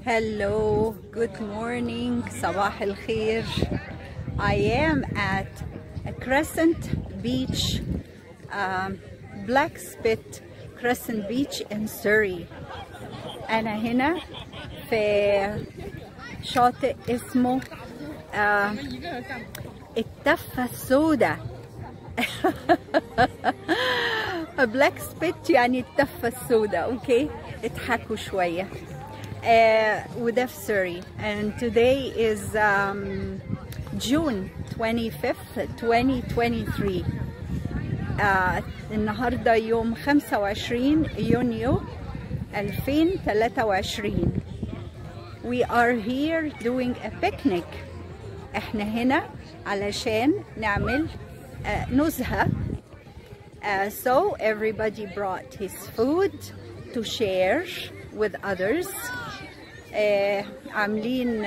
Hello, good morning, صباح الخير. I am at a Crescent Beach, Black Spit Crescent Beach in Surrey. أنا هنا في شاطئ اسمه التفة السوداء. Black Spit يعني التفة السوداء. اوكي اضحكوا شوية. وده في Surrey, and today is June 25th 2023. النهارده يوم 25 يونيو 2023. We are here doing a picnic. احنا هنا علشان نعمل نزهة. So everybody brought his food to share with others. عاملين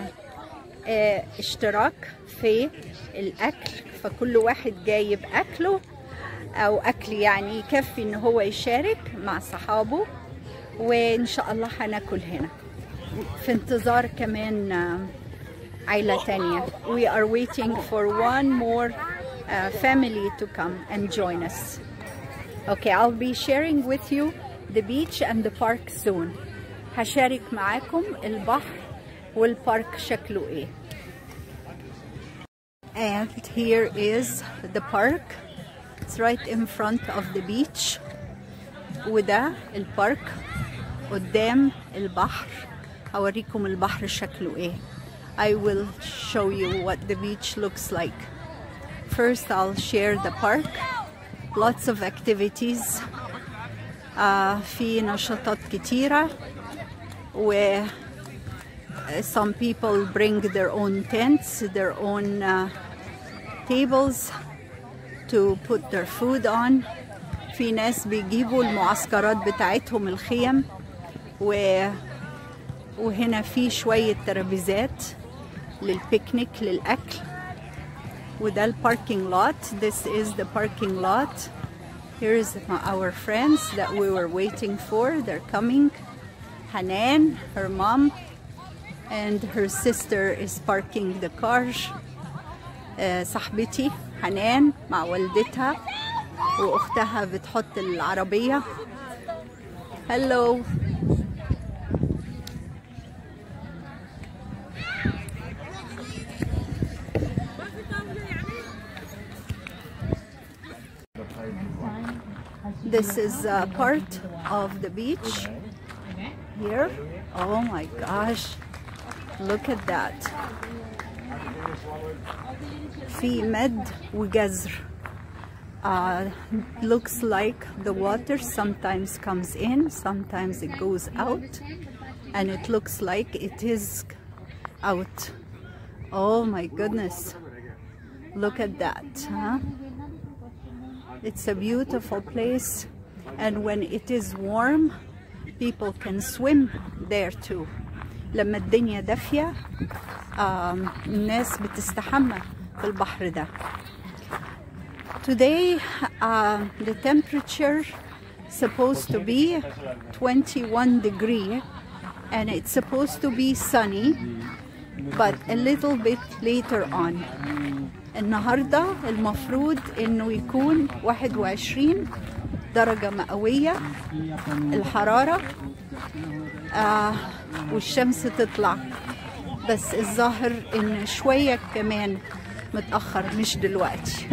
اشتراك في الأكل، فكل واحد جايب أكله أو أكل يعني يكفي إن هو يشارك مع صحابه، وإن شاء الله هناكل هنا في انتظار كمان عيلة تانية. We are waiting for one more family to come and join us. Okay, I'll be sharing with you the beach and the park soon. هشارك معاكم البحر والبارك شكله ايه. And here is the park. It's right in front of the beach. وده البارك قدام البحر. هوريكم البحر شكله ايه. I will show you what the beach looks like. First I'll share the park. Lots of activities. في نشاطات كتيرة. Where some people bring their own tents, their own tables to put their food on. في ناس بيجيبوا المعسكرات بتاعتهم الخيم، وهنا في شوية ترابيزات للبيكنيك للأكل. وده الباركينج lot. This is the parking lot. Here's our friends that we were waiting for. They're coming. Hanan, her mom, and her sister is parking the car. صاحبتي حنان مع والدتها واختها بتحط العربية. Hello. This is part of the beach here. Oh my gosh, look at that. في مد وجزر. Looks like the water sometimes comes in, sometimes it goes out, and it looks like it is out. Oh my goodness, look at that, huh? It's a beautiful place, and when it is warm people can swim there too. لما الدنيا دافية الناس بتستحمى في البحر ده. Today the temperature supposed to be 21 degrees and it's supposed to be sunny, but a little bit later on. النهاردة المفروض انه يكون 21 درجة مئوية الحرارة، والشمس تطلع، بس الظاهر ان شوية كمان متأخر مش دلوقتي.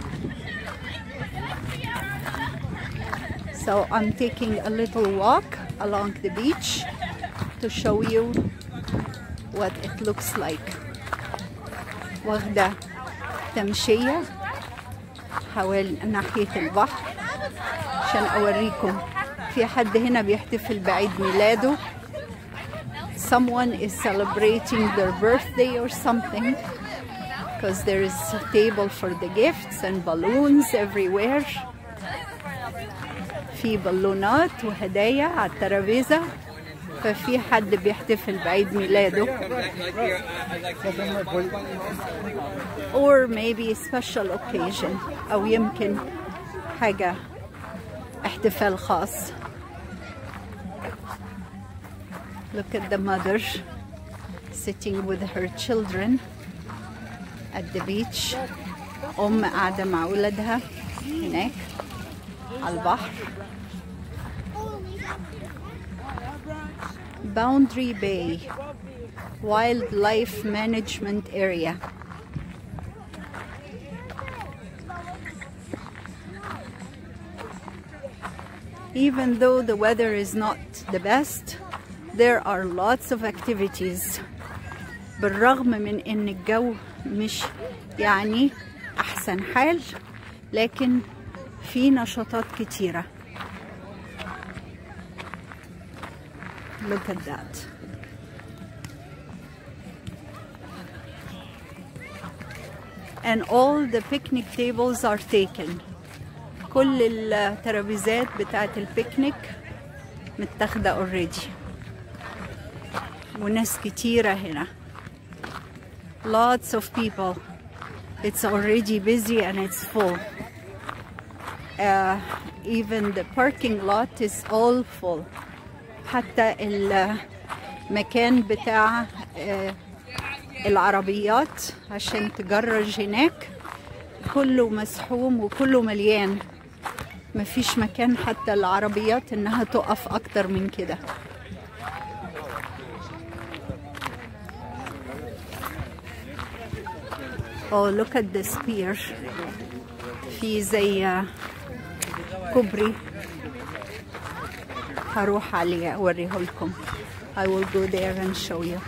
So I'm taking a little walk along the beach to show you what it looks like. واخدة تمشية حوالي ناحية البحر عشان أوريكم. في حد هنا بيحتفل بعيد ميلاده. Someone is celebrating their birthday or something, because there is a table for the gifts and balloons everywhere. في بالونات وهدايا على الترابيزة، ففي حد بيحتفل بعيد ميلاده. Or maybe a special occasion، أو يمكن حاجة احتفال خاص. Look at the mother sitting with her children at the beach. قاعدة مع ولادها هناك على البحر. Boundary Bay Wildlife Management Area. Even though the weather is not the best, there are lots of activities. بالرغم من ان الجو مش يعني احسن حال، لكن في نشاطات كتيرة. Look at that. And all the picnic tables are taken. كل الترابيزات بتاعت البيكنيك متاخدة already. وناس كتيرة هنا. Lots of people. It's already busy and it's full. Even the parking lot is all full. حتى المكان بتاع العربيات عشان تجرج هناك كله مسحوم وكله مليان. مفيش مكان حتى العربيات انها تقف اكتر من كده. Oh, look at this pier. في زي كوبري هروح عليه اوريه لكم. I will go there and show you.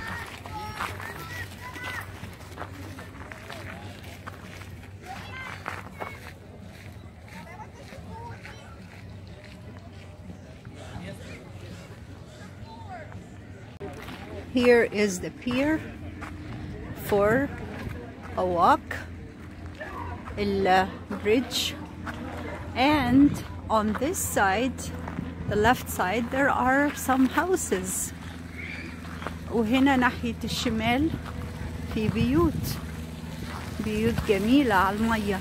Here is the pier for a walk, the bridge, and on this side, the left side, there are some houses. وهنا ناحية الشمال في بيوت جميلة على المية.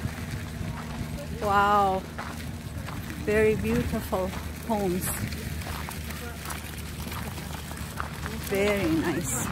Wow, very beautiful homes. Very nice.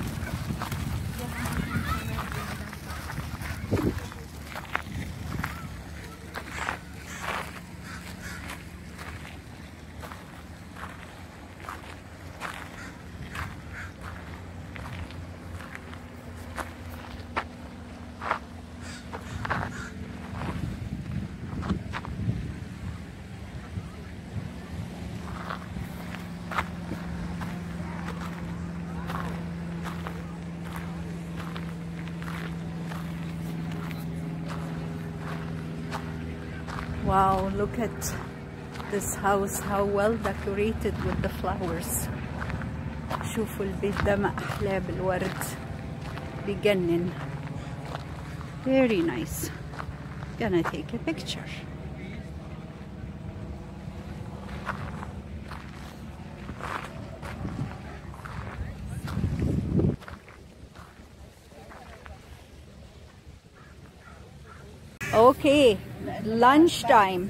Wow, look at this house, how well decorated with the flowers. شوفوا البيت ده ما أحلاه بالورد، بيجنن. Very nice. Gonna take a picture. Okay, lunchtime.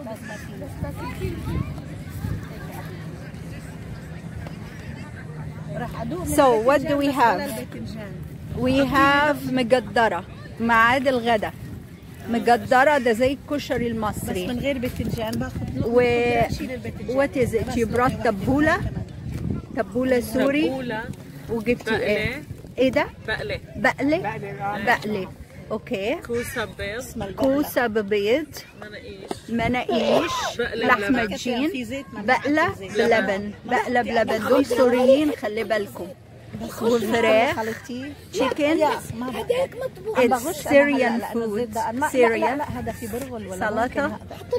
So what do we have? We have مجدرة، ميعاد الغدا. مجدرة ده زي الكشري المصري. بس من غير باذنجان باخد what is it? You brought تبولة سوري. وجبتي ايه ده؟ بقلة. اوكي. كوسة ببيض. مناقيش. لحمة جين. بقلة بلبن. دول سوريين خلي بالكم. وفراخ. تشيكن. It's Syrian food. Syrian. سلطة.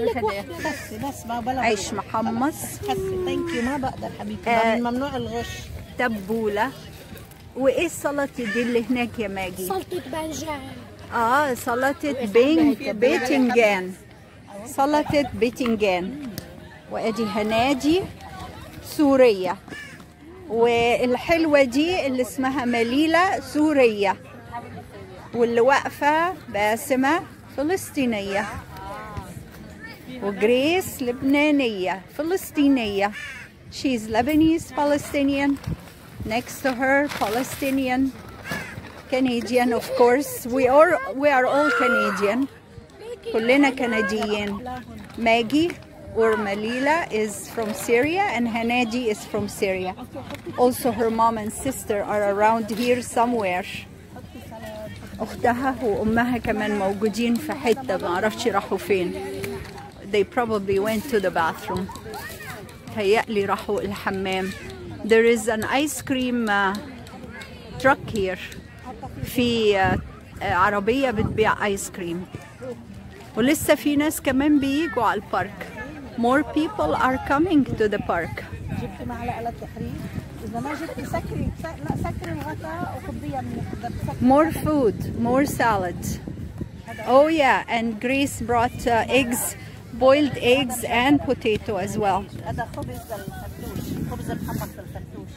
عيش محمص. ثانك يو. ما بقدر حبيبتي، ممنوع الغش. تبولة. وايه السلطة دي اللي هناك يا ماجي؟ سلطة بنجان. سلطة باذنجان. وادي هنادي سورية. والحلوة دي اللي اسمها مليلة سورية. واللي واقفة باسمة فلسطينية. وجريس لبنانية فلسطينية. She's Lebanese Palestinian Next to her, Palestinian, Canadian, of course. We are all Canadian. كلنا كنديين. Maggie or Malila is from Syria, and Hanadi is from Syria. Also, her mom and sister are around here somewhere. أختها وأمها كمان موجودين في حتة ما أعرفش راحوا فين. They probably went to the bathroom. هيقلي راحوا الحمام. There is an ice cream truck here. في عربية بتبيع ايس كريم. ولسه في ناس كمان بييجوا على البارك. More people are coming to the park. جبت معلقة للتحرير. إذا ما جبت سكري الغطاء وخبيها من More food, more salad. Oh yeah, and Grace brought eggs, boiled eggs and potato as well. هذا خبز الفتوش، خبز محمص الفتوش.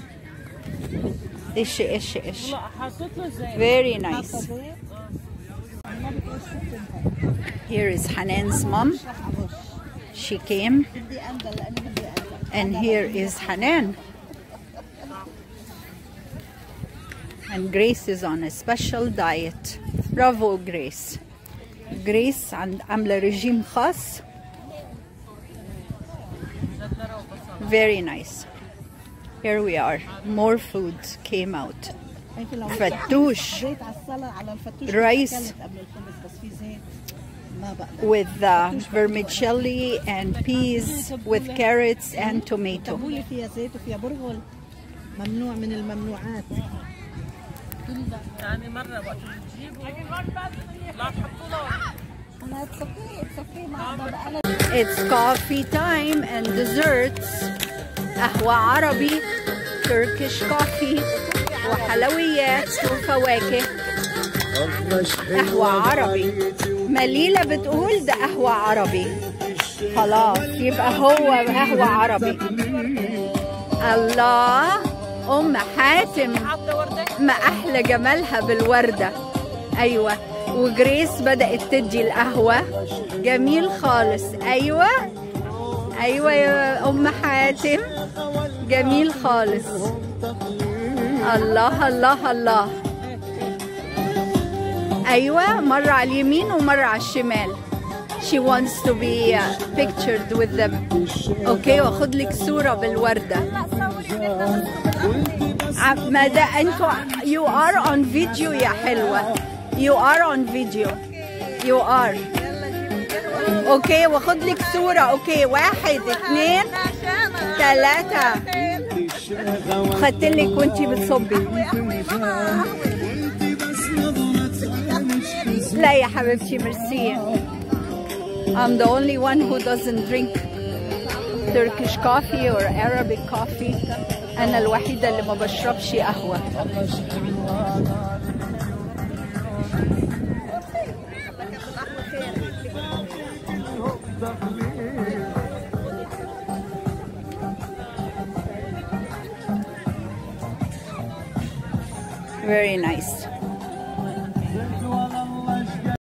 إيش. Very nice. Here is Hanan's mom. She came. And here is Hanan. And Grace is on a special diet. Bravo, Grace. Grace عاملة رجيم خاص. Very nice. Here we are. More food came out. فتوش. Rice with vermicelli and peas with carrots and tomato. ممنوع من الممنوعات. يعني مرة وقت تجيبوا لا تحطوا له. It's coffee time and desserts. قهوة عربي, Turkish coffee, وحلويات وفواكه. قهوة عربي. مليلة بتقول ده قهوة عربي. خلاص يبقى هو قهوة عربي. الله، أم حاتم ما أحلى جمالها بالوردة. أيوة، وجريس بدأت تدي القهوة. جميل خالص. أيوة يا أم حاتم، جميل خالص. الله الله الله. أيوة، مرة على اليمين ومرة على الشمال. She wants to be pictured with them. أوكي، وأخد لك صورة بالوردة. ما ده أنتوا you are on video يا حلوة. You are on video. You are. أوكي، وأخد لك صورة. أوكي، 1 2 3. خدت لك وأنتي بتصبي. لا يا حبيبتي، ميرسي. I'm the only one who doesn't drink Turkish coffee or Arabic coffee. أنا الوحيدة اللي ما بشربش قهوة. Very nice.